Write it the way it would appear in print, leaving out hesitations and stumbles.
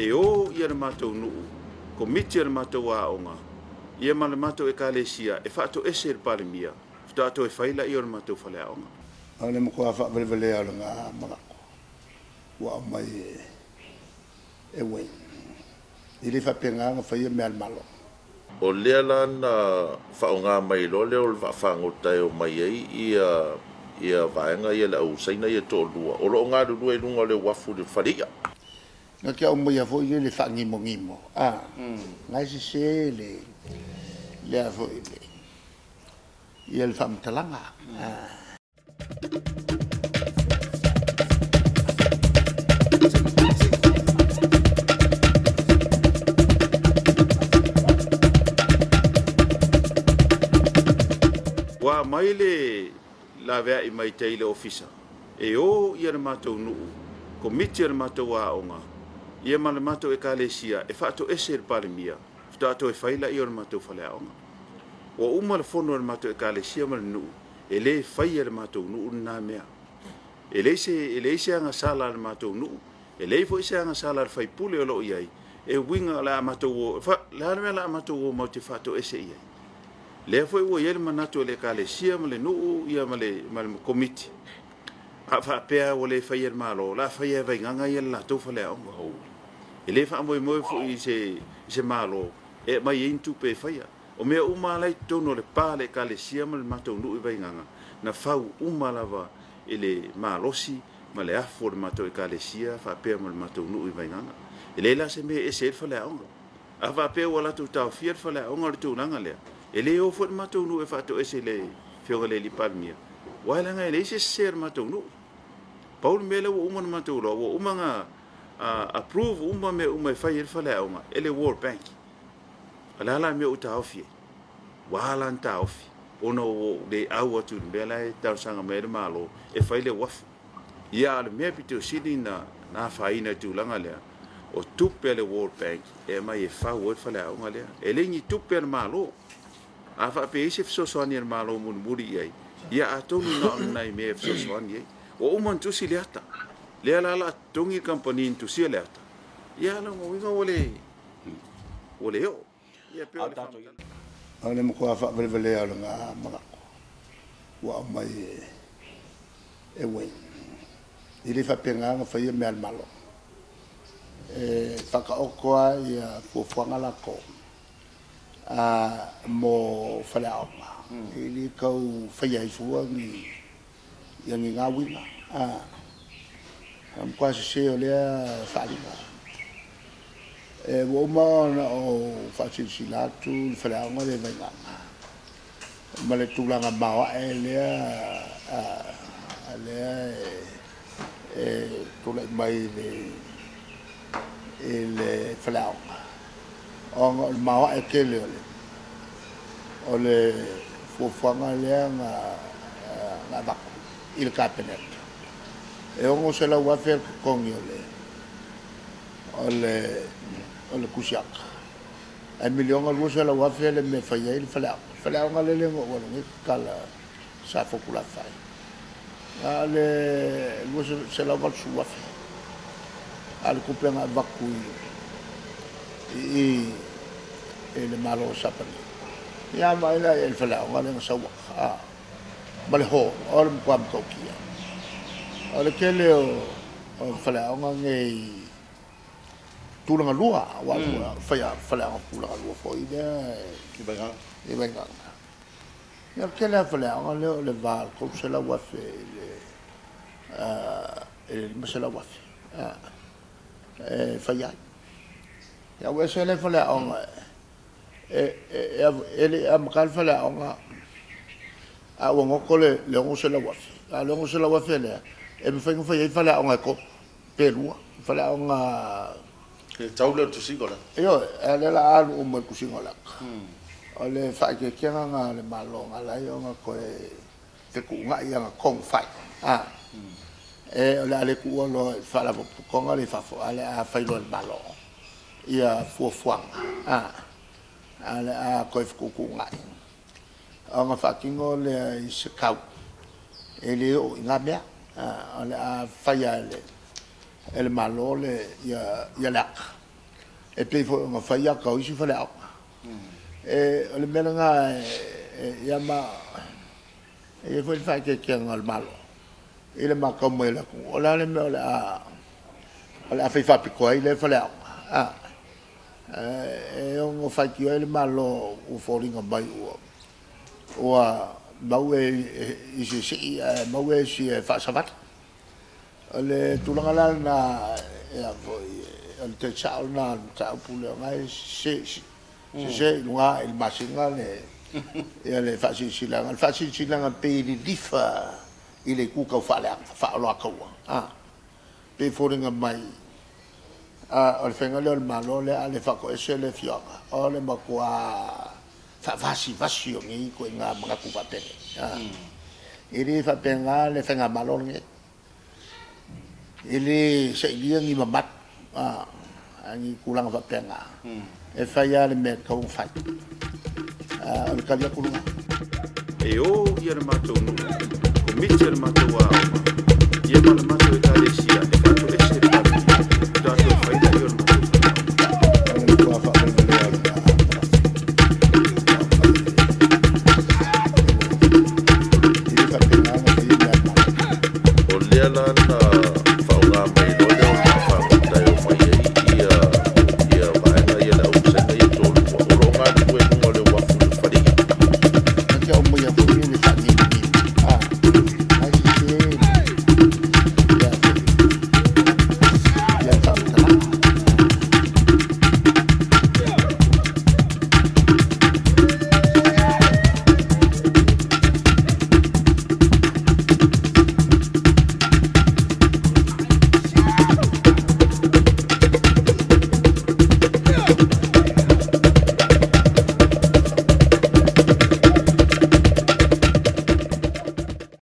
e o ia le matou nuu komiti le matou aonga ia ma le matou ekalesia e whaato ese le palemia whaato e whaila i o le matou whale aonga. Ale mo ko fa velevele ala nga malako wa mai e wei ile fa penga nga fa ia me al malo o lea lana whaonga mai lo leo le whaangota o mai ei ia vaenga ia le au saina ia tō lua o lo ngā lua i lunga le wafu le wharia nga kia o mai a fo ile le whangimo ngimo ngai se le a fo ile ia le whamtalanga Wa mai le la vea i mai te ile ofisa. E o ia le matou nuu, komiti le matou aonga, ia ma le matou ekalesia e whaato ese le palemia, whaato e whaila i o le matou whale aonga. Wa uma le fono le matou ekalesia ma le nuu, e le whaia le matou nuu nā mea. E le se anga sala le matou nuu, e le fo se anga sala le whaipule o lo iai, e winga la matou o, la mea la matou o mau te whaato ese iai. Le foi o ele manato le kalesia ma le nuu ia ma le komiti. A fa pea o le fai el malo, la fai e vai nganga ia la to fale o ho. Ele fa mo fo i se malo e mai intu pe faia. O me uma lai tono le pa le kalesia ma le mato nuu vai nganga. Na fau uma lava ele malosi ma le afo le mato e kalesia fa pea ma le mato nuu vai nganga. Ele la se me e se fale o. A fa pea o la tu tau fier fale o ngor tu nanga le. Ele o fo matou nu e fato ese le fioga le li palmia. Wala nga ele se ser matou nu. Paul mele o uma matou lo o uma nga approve uma me uma fai el fala uma ele World Bank. Ala la me o taofi. Wala taofi. Ono de awa tu bela e tau sanga me malo e fai le waf. Ia le me pito sidi na fai na tu langa le. O tupe le World Bank e mai e fa o fala uma le. Ele ni tupe malo. A fa pe se so so ani malo mun muri ai ia atonu na nai me so so ani o man tu siliata le la tongi company tu siliata ia la mo winga ole o ia pe ale mo ko fa velevele ala nga malako wa mai e wei ile fa penga nga fa ia me al malo fa ka okoa ia fo fanga la ko mo fale aonga ili kau whaia i fua ni yang ngā winga am kwa se o lea whalinga wo na o whasilsilatu fale aonga le vainganga ma le tūlanga mawa e lea tūlai mai le fale aonga o mawa e kele o le fuafuanga lea nga baku i le kapenet e ongo se la wafer kongi o le kusiaka e milionga lua se la wafer le me whaia i le whaleaonga le lengo o le kala sa fokula whai a le lua se la walsu wafer a le kupenga baku i le malo sapani ya mai la el fala ngale sawa bale ho or kwam tokia ole kele o fala ngai tulanga lua wa fala tulanga lua fo ide i benga ya kele fala ngale le val ko se la wa fe le masala wa fe faya ya we se le fala on ele am kal fala on a wongo ko le ngo se la wa a le ngo se la wa fe le e me fa fala on ko pelua fala on ke taule tu singola yo ele la al mo ku singola ole fa ke nga le malo ala yo nga ko te ku nga ia nga kong fai ole ale ku lo fa la ko nga le fa fo ale a fa lo malo ia fo fuang ale a ko fu ku nga nga fa kingo le se kau ele o nga bia ole a fa ya le el malo le ya la e pe fo nga faia ka isi fa la e le mena nga ya ma e fo fa ke ngal malo ile ma ka mo la ku ola le me ola fa fa pi ko ile fa la e on fa ki ile malo u fo ringa bai o maue isi si maue si fa savat le tulangala na ya foi al te chao na chao pule ngai se lunga il masinga le ya le fa si langa pe di difa ile ku ka fa la fa lo ka wa pe foringa mai al fenga le malo le ale fa ko ese le fioga o le ma kwa fa vasi o ngi ko nga mga ku fa pene ile fa penga le fenga malo ngi ile se dia ngi mamat angi kulang fa penga e fa ya le me ka un fa al kalia kulunga e o ia le matou no ko miti le matou a ia ma le matou e kalesia e